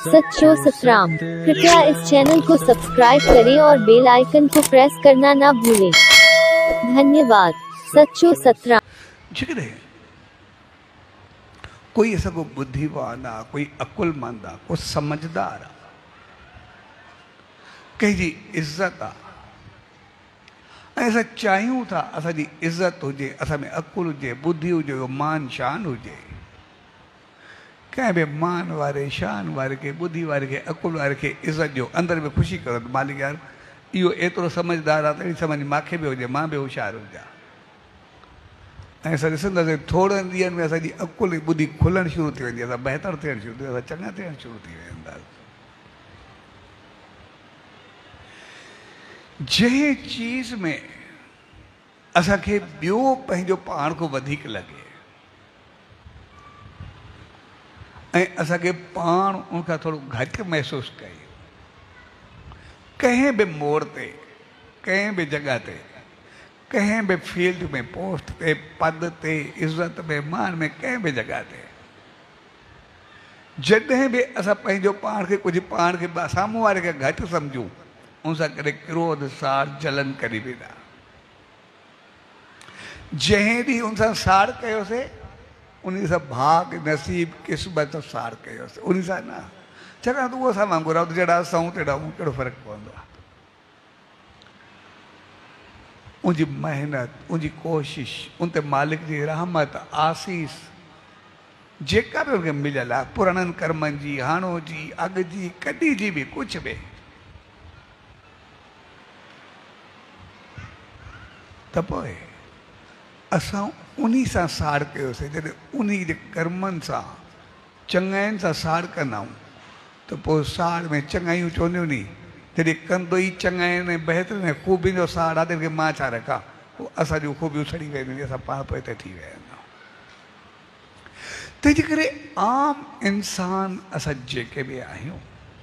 सच्चो सतराम। कृपया इस चैनल को सब्सक्राइब करें और बेल आइकन को प्रेस करना ना भूलें। धन्यवाद। सच्चो सतराम। जिगरे कोई ऐसा को बुद्धिवान आ, कोई अकुलमंद आ, कोई समझदार आ, कहीं जी इज्जत आ, ऐसा चाहियूं था असांजी इज्जत हुजे, असां में अकुल हुजे, बुद्धि हुजे, मान शान हुजे। कंहिं बि मान वारे, शान वारे के, बुद्धि वारे के, अकुल वारे के इज्जत जो अंदर में ख़ुशी करो त मालिक यार इहो एतिरो समझदार आहे, तहिड़ी समझ मूंखे बि हुजे, मां बि होशियारु हुजां। ऐं असां ॾिसंदासीं थोरनि ॾींहंनि में असांजी अकुल बुद्धि खुलणु शुरू थी वेंदी, असां बहितर थियणु शुरू थी, असां चङा थियणु शुरू थी वेंदासीं। जंहिं चीज़ में असांखे ॿियो पंहिंजो पाण खां वधीक लॻे ऐं असांखे पाण उनखां थोरो घटि महसूसु कयूं, कंहिं बि मोड़ ते, कंहिं बि जॻह ते, कंहिं बि फील्ड में, पोस्ट ते, पद ते, इज़त में, मान में, कंहिं बि जॻह ते जॾहिं बि असां पंहिंजो पाण खे कुझु पाण खे साम्हूं वारे खे घटि सम्झूं, उन सां करे क्रोध, साड़, जलन करी वेंदा। जंहिं ॾींहुं उन सां साड़ कयोसीं उन सां भाग, नसीब, क़िस्मत साड़ कयोसीं, उन सां न। छाकाणि त उहो असां वांगुरु आहे, जहिड़ा असां तहिड़ा कहिड़ो फ़र्क़ु पवंदो आहे। उनजी महिनत, उनजी कोशिश, उन ते मालिक जी रहमत, आसीस जेका बि उनखे मिलियल आहे, पुराणनि कर्मनि जी, हाणो जी, अॻु जी, कॾहिं जी बि, कुझु बि, त पोइ असां उन सां साड़ कयोसीं। जॾहिं उन जे कर्मनि सां, चङाइनि सां साड़ कंदा आहियूं त पोइ साड़ में चङाइयूं चवंदियूं नी, जॾहिं कंदो ई चङाइनि ऐं बहितरीन ऐं ख़ूबियुनि जो साड़ आहे, तॾहिं मां छा रखां, पोइ असांजूं ख़ूबियूं सड़ी वेंदियूं, असां पाण पोइ ते थी विया आहियूं। तंहिंजे करे आम इंसान असां जेके बि आहियूं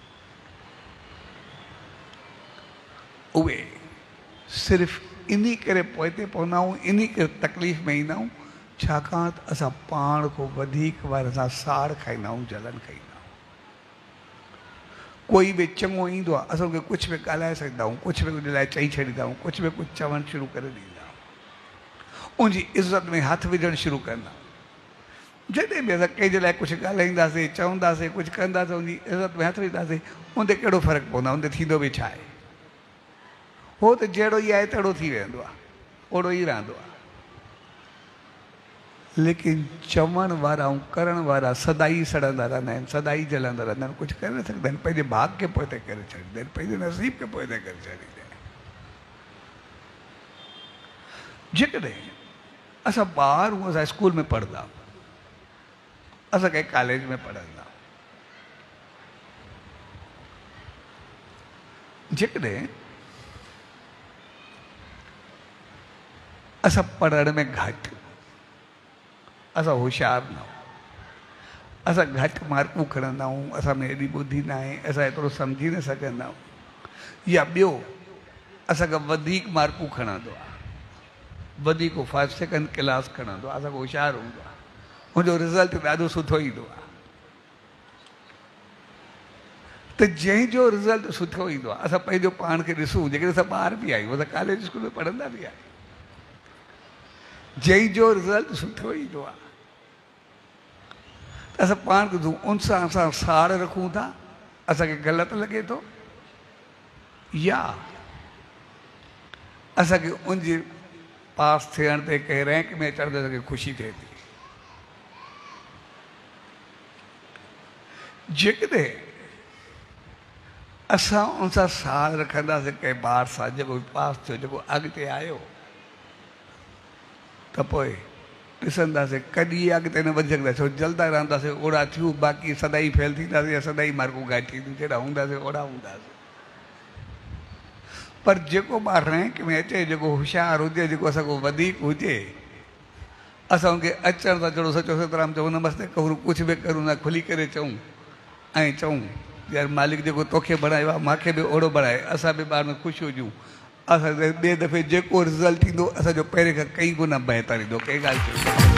उहे सिर्फ़ु इन करे पोइ ते पवंदा आहियूं, इन करे तकलीफ़ में ईंदा आहियूं, छाकाणि त असां पाण खां वधीक वारे सां साड़ खाईंदा आहियूं, जलन खाईंदा आहियूं। कोई बि चङो ईंदो आहे, असां उनखे कुझु बि ॻाल्हाए सघंदा आहियूं, कुझु बि उन लाइ चई छॾींदा आहियूं, कुझु बि कुझु चवणु शुरू करे ॾींदा आहियूं, उनजी इज़त में हथु विझणु शुरू कंदा आहियूं। जॾहिं बि असां कंहिंजे लाइ कुझु ॻाल्हाईंदासीं, चवंदासीं, कुझु कंदासीं, उनजी इज़त में हथु विझंदासीं, उन ते कहिड़ो फ़र्क़ु पवंदो आहे, उन ते थींदो बि छा आहे। हो त जहिड़ो ई आहे तहिड़ो थी वेंदो आहे, ओड़ो ई रहंदो आहे। लेकिन चवण वारा ऐं करण वारा सदाई सड़ंदा रहंदा आहिनि, सदाई जलंदा रहंदा आहिनि, कुझु करे न सघंदा आहिनि, पंहिंजे भाग खे पोइ ते करे छॾींदा आहिनि, पंहिंजे नसीब खे पोइ ते करे छॾींदा आहिनि। जेकॾहिं असां ॿार हूं, असां स्कूल में पढ़ंदा, असां कंहिं कॉलेज में पढ़ंदा, जेकॾहिं असां पढ़ण में घटि, असां होशियारु न आहियूं, असां घटि मार्कूं खणंदा आहियूं, असां में एॾी ॿुधी न आहे, असां एतिरो सम्झी न सघंदा आहियूं, या ॿियो असांखां वधीक मार्कूं खणंदो आहे, वधीक फर्स्ट सेकंड क्लास खणंदो आहे, असांखां होशियारु हूंदो आहे, हुनजो रिज़ल्ट ॾाढो सुठो ईंदो आहे। त जंहिंजो रिज़ल्ट सुठो ईंदो आहे, असां पंहिंजो पाण खे ॾिसूं, जेकॾहिं असां ॿार बि आहियूं, असां कॉलेज स्कूल में पढ़ंदा बि आहियूं, जंहिंजो रिज़ल्ट सुठो ईंदो आहे त असां पाण खे ॾिसूं, उन सां असां साड़ रखूं था, असांखे ग़लति लॻे थो, या असांखे उनजे पास थियण ते, कंहिं रैंक में अचण ते असांखे ख़ुशी थिए थी। जेकॾहिं असां उन सां साड़ रखंदासीं कंहिं ॿार सां, जेको पास थियो, जेको अॻिते आयो, त पोइ ॾिसंदासीं कॾहिं अॻिते न वधी सघंदासीं, छो जलदा रहंदासीं, ओड़ा थियूं, बाक़ी सदाई फेल थींदासीं, या सदाई मार्कूं घटि थींदियूं, जहिड़ा हूंदासीं ओड़ा हूंदासीं। पर जेको ॿार रैंक में अचे, जेको होशियारु हुजे, जेको असांखां वधीक हुजे, असां उनखे अचण सां जहिड़ो सचो सतराम चऊं, नमस्ते करूं, कुझु बि करूं न, खुली करे चऊं ऐं चऊं यार मालिक जेको तोखे बणायो आहे, मूंखे बि ओड़ो बणाए, असां बि ॿार में ख़ुशि हुजूं। असां ॿिए दफ़े जेको रिज़ल्ट ईंदो, असांजो पहिरें खां कई गुना बहितर ईंदो, कंहिं ॻाल्हि